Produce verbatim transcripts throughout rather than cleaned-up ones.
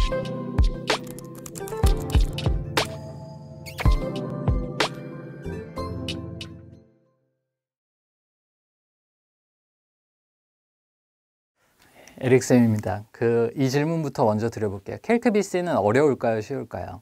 에릭쌤입니다. 그, 이 질문부터 먼저 드려볼게요. 캘크비씨는 어려울까요? 쉬울까요?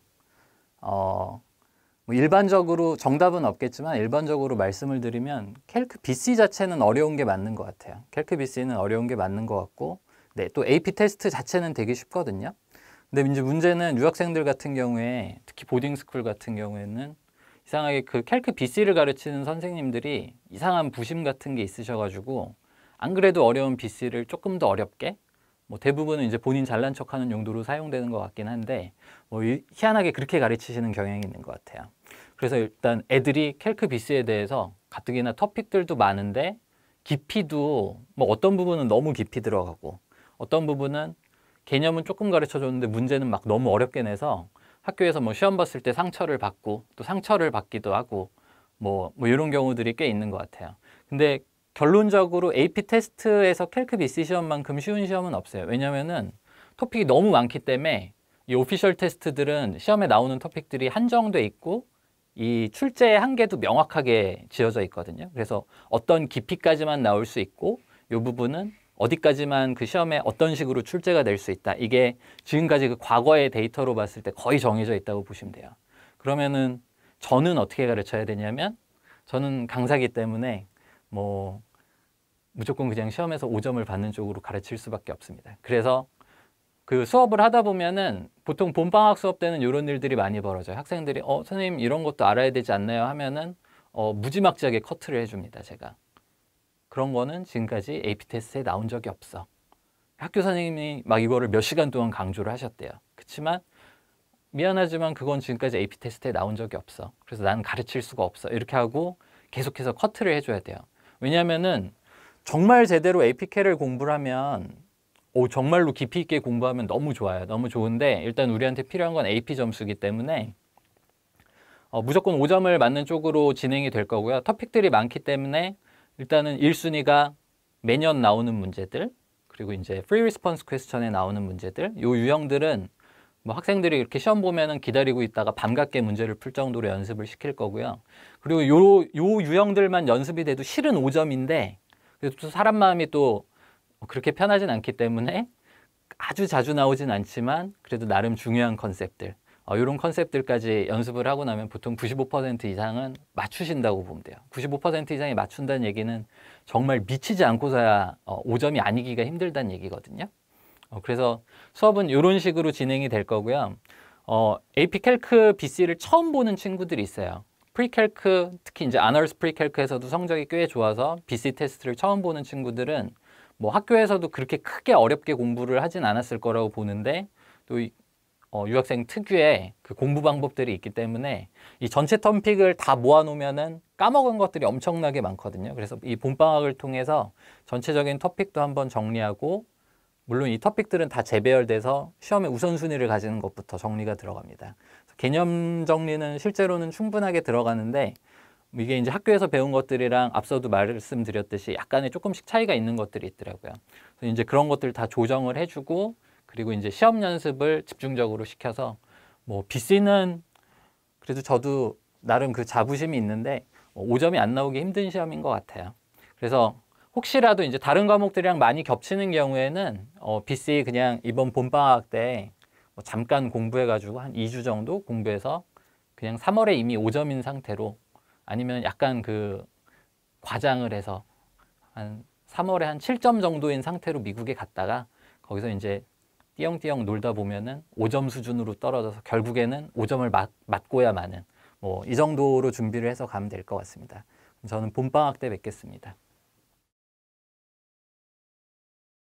어, 뭐 일반적으로 정답은 없겠지만 일반적으로 말씀을 드리면 캘크비씨 자체는 어려운 게 맞는 것 같아요. 캘크비씨는 어려운 게 맞는 것 같고, 네, 또 에이피 테스트 자체는 되게 쉽거든요. 근데 이제 문제는 유학생들 같은 경우에, 특히 보딩스쿨 같은 경우에는 이상하게 그 캘크비씨를 가르치는 선생님들이 이상한 부심 같은 게 있으셔가지고 안 그래도 어려운 비씨를 조금 더 어렵게, 뭐 대부분은 이제 본인 잘난 척하는 용도로 사용되는 것 같긴 한데, 뭐 희한하게 그렇게 가르치시는 경향이 있는 것 같아요. 그래서 일단 애들이 캘크비씨에 대해서 가뜩이나 토픽들도 많은데 깊이도 뭐 어떤 부분은 너무 깊이 들어가고 어떤 부분은 개념은 조금 가르쳐 줬는데 문제는 막 너무 어렵게 내서 학교에서 뭐 시험 봤을 때 상처를 받고 또 상처를 받기도 하고 뭐, 뭐 이런 경우들이 꽤 있는 것 같아요. 근데 결론적으로 에이피 테스트에서 캘크비씨 시험만큼 쉬운 시험은 없어요. 왜냐면은 토픽이 너무 많기 때문에 이 오피셜 테스트들은 시험에 나오는 토픽들이 한정돼 있고 이 출제의 한계도 명확하게 지어져 있거든요. 그래서 어떤 깊이까지만 나올 수 있고 이 부분은 어디까지만 그 시험에 어떤 식으로 출제가 될 수 있다. 이게 지금까지 그 과거의 데이터로 봤을 때 거의 정해져 있다고 보시면 돼요. 그러면은 저는 어떻게 가르쳐야 되냐면 저는 강사기 때문에 뭐 무조건 그냥 시험에서 오 점을 받는 쪽으로 가르칠 수밖에 없습니다. 그래서 그 수업을 하다 보면은 보통 봄방학 수업 때는 이런 일들이 많이 벌어져요. 학생들이 어 선생님 이런 것도 알아야 되지 않나요? 하면은 어, 무지막지하게 커트를 해줍니다. 제가. 그런 거는 지금까지 에이피 테스트에 나온 적이 없어. 학교 선생님이 막 이거를 몇 시간 동안 강조를 하셨대요. 그렇지만 미안하지만 그건 지금까지 에이피 테스트에 나온 적이 없어. 그래서 나는 가르칠 수가 없어. 이렇게 하고 계속해서 커트를 해줘야 돼요. 왜냐하면은 정말 제대로 에이피케이를 공부를 하면 오, 정말로 깊이 있게 공부하면 너무 좋아요. 너무 좋은데 일단 우리한테 필요한 건 에이피 점수이기 때문에 어, 무조건 오 점을 맞는 쪽으로 진행이 될 거고요. 토픽들이 많기 때문에 일단은 일 순위가 매년 나오는 문제들, 그리고 이제 프리 리스폰스 퀘스천에 나오는 문제들, 요 유형들은 뭐 학생들이 이렇게 시험 보면은 기다리고 있다가 밤늦게 문제를 풀 정도로 연습을 시킬 거고요. 그리고 요, 요 유형들만 연습이 돼도 실은 오 점인데 그래도 또 사람 마음이 또 그렇게 편하진 않기 때문에 아주 자주 나오진 않지만 그래도 나름 중요한 컨셉들, 어, 이런 컨셉들까지 연습을 하고 나면 보통 구십오 퍼센트 이상은 맞추신다고 보면 돼요. 구십오 퍼센트 이상이 맞춘다는 얘기는 정말 미치지 않고서야 어, 오 점이 아니기가 힘들다는 얘기거든요. 어, 그래서 수업은 이런 식으로 진행이 될 거고요. 어, 에이피 캘크 비씨를 처음 보는 친구들이 있어요. 프리캘크, 특히 이제 아너스 프리캘크에서도 성적이 꽤 좋아서 비씨 테스트를 처음 보는 친구들은 뭐 학교에서도 그렇게 크게 어렵게 공부를 하진 않았을 거라고 보는데 또 이, 어, 유학생 특유의 그 공부 방법들이 있기 때문에 이 전체 토픽을 다 모아놓으면은 까먹은 것들이 엄청나게 많거든요. 그래서 이 봄방학을 통해서 전체적인 토픽도 한번 정리하고 물론 이 토픽들은 다 재배열돼서 시험의 우선순위를 가지는 것부터 정리가 들어갑니다. 개념 정리는 실제로는 충분하게 들어가는데 이게 이제 학교에서 배운 것들이랑 앞서도 말씀드렸듯이 약간의 조금씩 차이가 있는 것들이 있더라고요. 그래서 이제 그런 것들 다 조정을 해주고 그리고 이제 시험 연습을 집중적으로 시켜서 뭐 비씨는 그래도 저도 나름 그 자부심이 있는데 오 점이 안 나오기 힘든 시험인 것 같아요. 그래서 혹시라도 이제 다른 과목들이랑 많이 겹치는 경우에는 어, 비씨 그냥 이번 봄방학 때 뭐 잠깐 공부해가지고 한 이 주 정도 공부해서 그냥 삼월에 이미 오 점인 상태로 아니면 약간 그 과장을 해서 한 삼월에 한 칠 점 정도인 상태로 미국에 갔다가 거기서 이제 띠영띠영 놀다 보면은 오 점 수준으로 떨어져서 결국에는 오 점을 맞, 맞고야 마는 뭐 이 정도로 준비를 해서 가면 될 것 같습니다. 저는 봄방학 때 뵙겠습니다.